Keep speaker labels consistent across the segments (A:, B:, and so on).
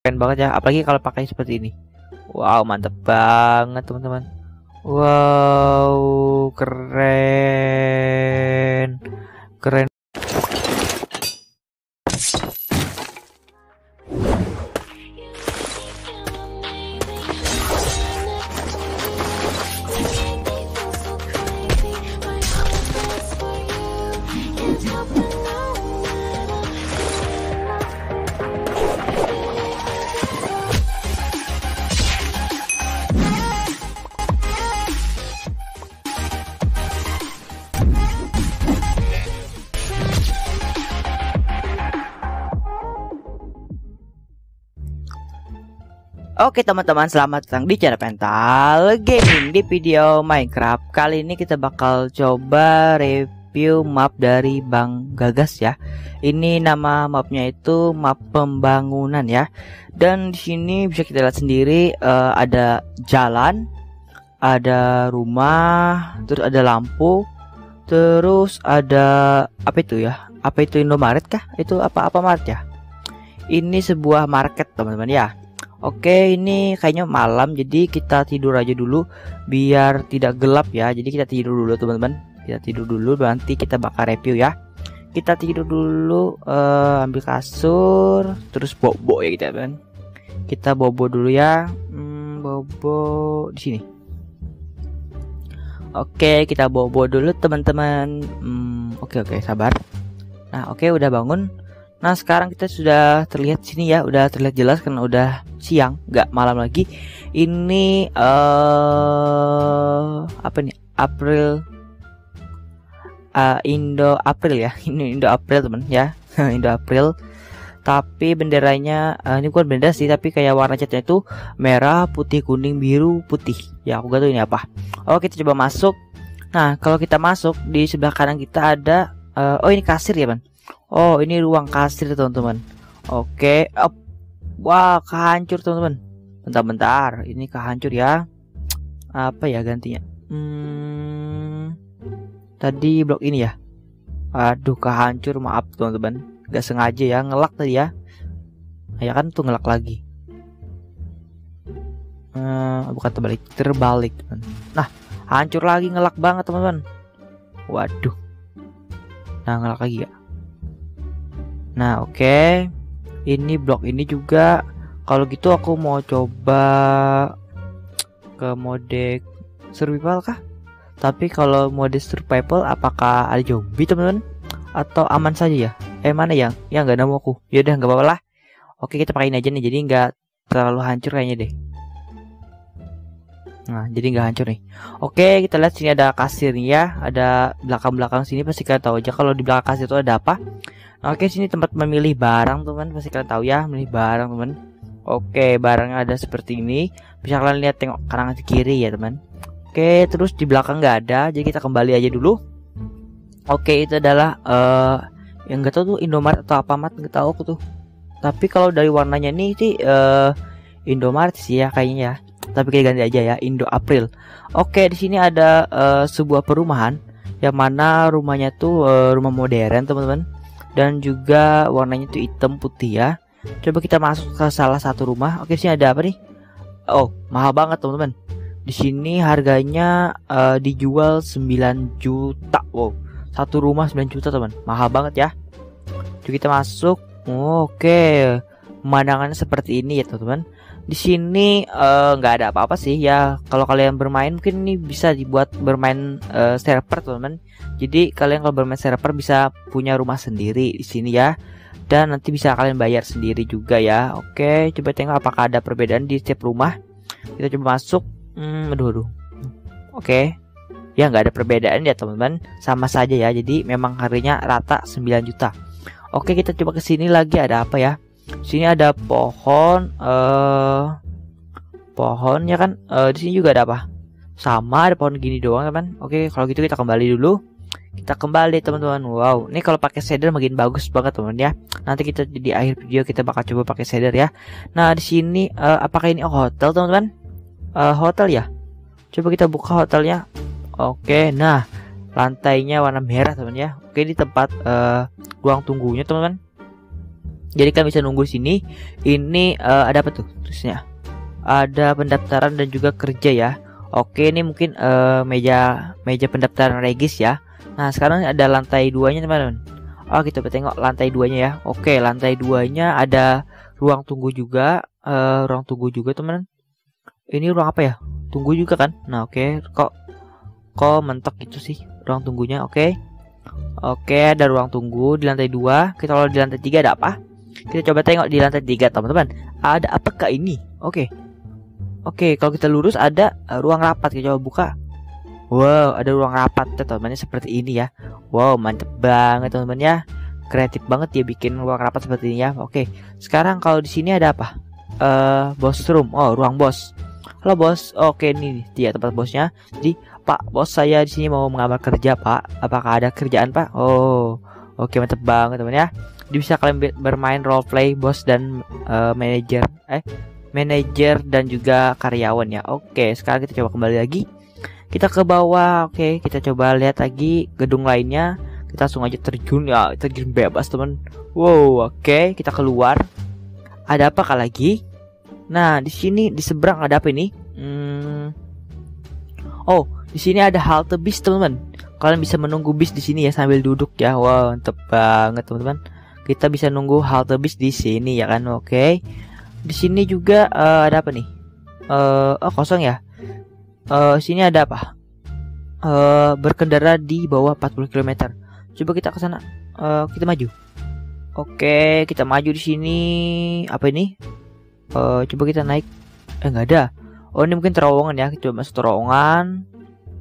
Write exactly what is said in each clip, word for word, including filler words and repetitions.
A: keren banget ya, apalagi kalau pakai seperti ini. Wow, mantep banget teman-teman. Wow, keren. Keren. Oke teman-teman, selamat datang di channel Pental Gaming. Di video Minecraft kali ini kita bakal coba review map dari Bang Gagas ya. Ini nama mapnya itu map pembangunan ya. Dan di sini bisa kita lihat sendiri, uh, ada jalan, ada rumah, terus ada lampu, terus ada apa itu ya? Apa itu Indomaret kah? Itu apa-apa Mart ya? Ini sebuah market teman-teman ya. Oke, ini kayaknya malam, jadi kita tidur aja dulu biar tidak gelap ya. Jadi kita tidur dulu teman-teman. Kita tidur dulu, nanti kita bakal review ya. Kita tidur dulu, uh, ambil kasur, terus bobo ya kita kan. Kita bobo dulu ya. Hmm, bobo di sini. Oke, kita bobo dulu teman-teman. Hmm, oke oke, sabar. Nah, oke udah bangun. Nah sekarang kita sudah terlihat sini ya, udah terlihat jelas karena udah siang, nggak malam lagi. Ini uh, apa nih? April, uh, Indo April ya, ini Indo April teman ya, Indo April. Tapi benderanya uh, ini bukan bendera sih, tapi kayak warna catnya itu merah, putih, kuning, biru, putih. Ya aku gak tahu ini apa. Oh kita coba masuk. Nah kalau kita masuk di sebelah kanan kita ada, uh, oh ini kasir ya man. Oh ini ruang kasir teman-teman. Oke, up. Wah kehancur teman-teman. Bentar-bentar, ini kehancur ya. Apa ya gantinya? Hmm, tadi blok ini ya. Aduh kehancur, maaf teman-teman. Gak sengaja ya, ngelak tadi ya. Ya kan tuh ngelak lagi. Hmm, bukan terbalik, terbalik teman. Nah hancur lagi, ngelak banget teman-teman. Waduh. Nah ngelak lagi ya. Nah oke, okay. Ini blok ini juga. Kalau gitu aku mau coba ke mode survival kah? Tapi kalau mode survival apakah ada zombie teman-teman? Atau aman saja ya? Eh mana yang? Ya nggak nemu aku. Yaudah nggak apa-apa lah. Oke kita pakai ini aja nih, jadi nggak terlalu hancur kayaknya deh. Nah jadi nggak hancur nih. Oke kita lihat sini ada kasirnya ya. Ada belakang-belakang sini, pasti kalian tahu aja kalau di belakang kasir itu ada apa. Oke sini tempat memilih barang teman, pasti kalian tahu ya, memilih barang teman. Oke barangnya ada seperti ini, bisa kalian lihat, tengok kanan kiri ya teman. Oke terus di belakang nggak ada, jadi kita kembali aja dulu. Oke itu adalah uh, yang nggak tahu tuh Indomaret atau apa mat, nggak tahu aku tuh. Tapi kalau dari warnanya nih sih uh, Indomaret sih ya kayaknya ya. Tapi kita ganti aja ya, Indo April. Oke di sini ada uh, sebuah perumahan yang mana rumahnya tuh uh, rumah modern teman-teman. Dan juga warnanya itu hitam putih ya. Coba kita masuk ke salah satu rumah. Oke, sini ada apa nih? Oh, mahal banget teman-teman. Di sini harganya uh, dijual sembilan juta. Wow, satu rumah sembilan juta teman. Mahal banget ya. Coba kita masuk. Oh, oke, pemandangannya seperti ini ya teman-teman. Di sini nggak uh, ada apa-apa sih ya. Kalau kalian bermain mungkin ini bisa dibuat bermain uh, server teman-teman. Jadi kalian kalau bermain server bisa punya rumah sendiri di sini ya. Dan nanti bisa kalian bayar sendiri juga ya. Oke, coba tengok apakah ada perbedaan di setiap rumah. Kita coba masuk. Hmm, aduh aduh. Oke. Ya nggak ada perbedaan ya teman-teman. Sama saja ya. Jadi memang harganya rata sembilan juta. Oke, kita coba ke sini lagi, ada apa ya? Sini ada pohon, uh, pohon ya kan? Uh, di sini juga ada apa? Sama, ada pohon gini doang teman. Oke, kalau gitu kita kembali dulu. Kita kembali teman-teman. Wow, ini kalau pakai shader makin bagus banget teman ya. Nanti kita di akhir video kita bakal coba pakai shader ya. Nah di sini uh, apakah ini hotel teman-teman? Uh, hotel ya. Coba kita buka hotelnya. Oke, nah lantainya warna merah teman ya. Oke, di tempat uh, ruang tunggunya teman-teman. Jadi kalian bisa nunggu di sini. Ini uh, ada apa tuh terusnya? Ada pendaftaran dan juga kerja ya. Oke, ini mungkin uh, meja meja pendaftaran regis ya. Nah, sekarang ada lantai duanya teman-teman. Oh, kita tengok lantai duanya ya. Oke, lantai duanya ada ruang tunggu juga. Uh, ruang tunggu juga teman. Ini ruang apa ya? Tunggu juga kan? Nah, oke. Kok kok mentok gitu sih ruang tunggunya? Oke. Oke, ada ruang tunggu di lantai dua. Kita kalau di lantai tiga ada apa? Kita coba tengok di lantai tiga teman-teman. Ada apakah ini? Oke. Oke, kalau kita lurus ada uh, ruang rapat. Kita coba buka. Wow, ada ruang rapat teman-teman seperti ini ya. Wow, mantep banget teman-teman ya. Kreatif banget dia bikin ruang rapat seperti ini ya. Oke, sekarang kalau di sini ada apa? Uh, boss room. Oh, ruang bos. Halo bos. Oke, ini dia tempat bosnya. Jadi, Pak, bos saya di sini mau mengambil kerja, Pak. Apakah ada kerjaan, Pak? Oh, oke, mantep banget teman ya. Jadi bisa kalian bermain role play bos dan uh, manajer, eh, manajer dan juga karyawan ya. Oke, sekarang kita coba kembali lagi. Kita ke bawah. Oke, kita coba lihat lagi gedung lainnya. Kita langsung aja terjun ya, terjun bebas teman. Wow, oke, kita keluar. Ada apa kah lagi? Nah, di sini di seberang ada apa ini? Hmm. Oh, di sini ada halte bis teman-teman. Kalian bisa menunggu bis di sini ya sambil duduk ya. Wow, mantep banget teman-teman. Kita bisa nunggu halte bis di sini ya kan. Oke. Di sini juga uh, ada apa nih? Uh, oh, kosong ya. Uh, sini ada apa? Uh, berkendara di bawah empat puluh kilometer. Coba kita ke sana. Uh, kita maju. Oke, kita maju di sini. Apa ini? Uh, coba kita naik. Eh, nggak ada. Oh, ini mungkin terowongan ya. Kita coba masuk terowongan.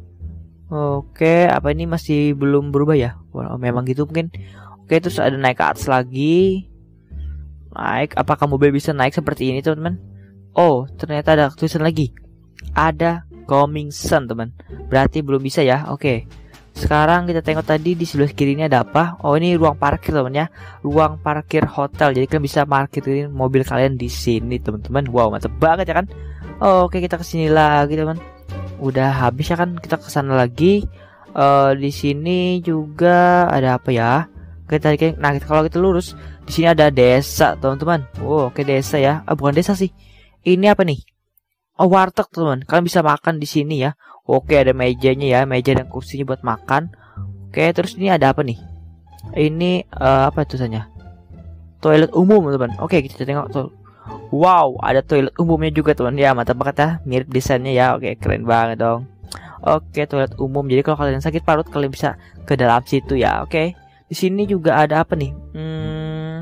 A: Oke, apa ini masih belum berubah ya? Oh, memang gitu mungkin. Oke, terus ada naik ke atas lagi. Naik. Apakah mobil bisa naik seperti ini, teman-teman? Oh, ternyata ada tulisan lagi. Ada coming soon, teman. Berarti belum bisa ya. Oke. Sekarang kita tengok tadi di sebelah kiri ini ada apa? Oh, ini ruang parkir teman ya. Ruang parkir hotel. Jadi kalian bisa parkirin mobil kalian di sini teman-teman. Wow, mantap banget ya kan? Oh, oke, kita kesini lagi teman. Udah habis ya kan? Kita kesana lagi. Uh, di sini juga ada apa ya? Kita nah kita, kalau kita lurus di sini ada desa teman-teman. Wow, oke desa ya. Ah, bukan desa sih. Ini apa nih? Oh, warteg teman. Kalian bisa makan di sini ya. Oke, ada mejanya ya, meja dan kursinya buat makan. Oke, terus ini ada apa nih? Ini uh, apa tulisannya? Toilet umum, teman. Oke, kita tengok tuh. Wow, ada toilet umumnya juga, teman. Ya, mantap banget ya, mirip desainnya ya. Oke, keren banget dong. Oke, toilet umum. Jadi kalau kalian sakit parut, kalian bisa ke dalam situ ya. Oke. Di sini juga ada apa nih? Hmm,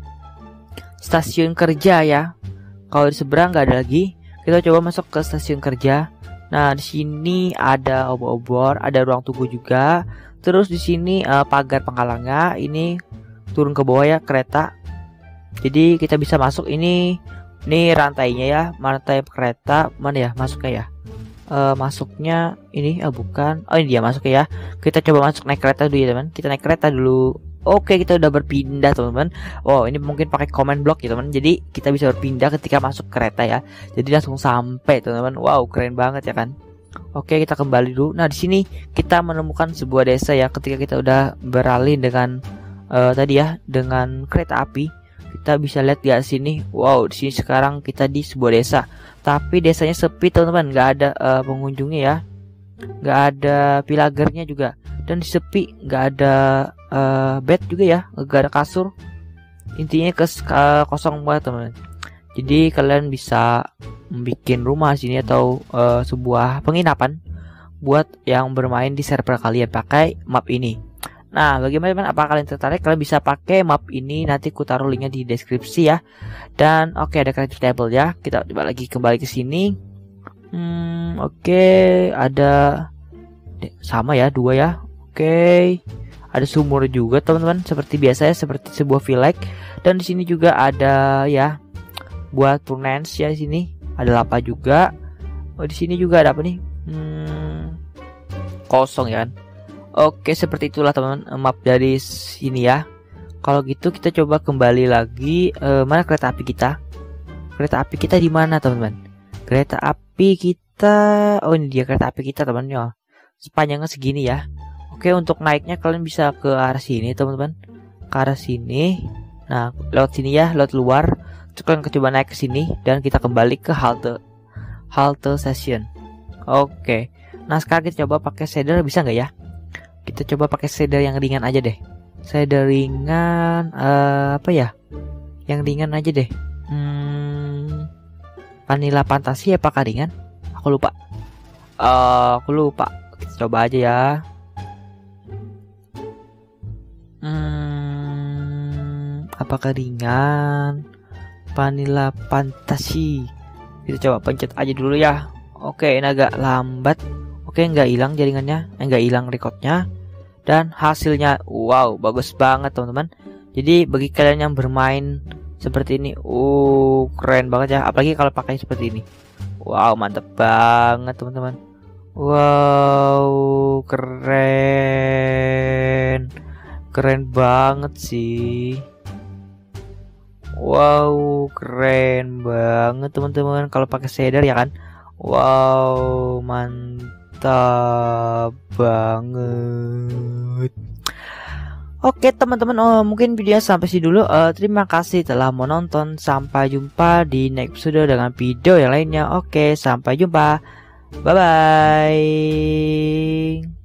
A: stasiun kerja ya. Kalau di seberang nggak ada lagi. Kita coba masuk ke stasiun kerja. Nah, di sini ada obor-obor, ada ruang tunggu juga. Terus di sini uh, pagar penghalangnya. Ini turun ke bawah ya kereta. Jadi kita bisa masuk ini. Ini rantainya ya, rantai kereta mana ya masuknya ya? Uh, masuknya ini, ah oh, bukan. Oh, ini dia masuknya ya. Kita coba masuk naik kereta dulu ya teman. Kita naik kereta dulu. Oke, kita udah berpindah teman-teman. Oh, ini mungkin pakai command block ya teman. Jadi kita bisa berpindah ketika masuk kereta ya. Jadi langsung sampai teman-teman. Wow, keren banget ya kan. Oke, kita kembali dulu. Nah, di sini kita menemukan sebuah desa ya. Ketika kita udah beralih dengan uh, tadi ya, dengan kereta api, kita bisa lihat di sini. Wow, di sini sekarang kita di sebuah desa. Tapi desanya sepi teman-teman. Nggak ada uh, pengunjungnya ya. Nggak ada pilagernya juga. Dan di sepi, nggak ada uh, bed juga ya, nggak ada kasur. Intinya kes uh, kosong banget teman. Jadi kalian bisa bikin rumah sini atau uh, sebuah penginapan buat yang bermain di server kalian pakai map ini. Nah, bagaimana teman? Apa kalian tertarik? Kalian bisa pakai map ini. Nanti aku taruh linknya di deskripsi ya. Dan oke, okay, ada creative table ya. Kita coba lagi kembali ke sini. Hmm, oke, okay, ada sama ya, dua ya. Oke, okay. Ada sumur juga teman-teman, seperti biasa ya, seperti sebuah village. Dan di sini juga ada ya, buat furnace ya. Di sini ada lava juga. Oh, di sini juga ada apa nih? Hmm, kosong ya kan. Oke, seperti itulah teman-teman map dari sini ya. Kalau gitu kita coba kembali lagi. E, mana kereta api kita? Kereta api kita di mana teman-teman? Kereta api kita, oh ini dia kereta api kita teman-teman. Sepanjangnya segini ya. Oke, untuk naiknya kalian bisa ke arah sini teman-teman. Ke arah sini. Nah, lewat sini ya, lewat luar. Terus kalian coba naik ke sini dan kita kembali ke halte halte station. Oke. Nah, sekarang kita coba pakai shader, bisa nggak ya? Kita coba pakai shader yang ringan aja deh. Shader ringan uh, apa ya? Yang ringan aja deh. Hmm, Vanilla Fantasi apakah ringan? Aku lupa. Uh, aku lupa. Kita coba aja ya. Hmm, apakah ringan? Vanilla Fantasi. Kita coba pencet aja dulu ya. Oke, ini agak lambat. Oke, nggak hilang jaringannya, eh, nggak hilang recordnya. Dan hasilnya, wow, bagus banget teman-teman. Jadi bagi kalian yang bermain seperti ini, uh, keren banget ya. Apalagi kalau pakai seperti ini. Wow, mantep banget teman-teman. Wow, keren, keren banget sih. Wow, keren banget teman-teman kalau pakai shader ya kan. Wow, mantap banget. Oke teman-teman, oh, mungkin videonya sampai sini dulu. Uh, terima kasih telah menonton. Sampai jumpa di next episode dengan video yang lainnya. Oke, sampai jumpa. Bye bye.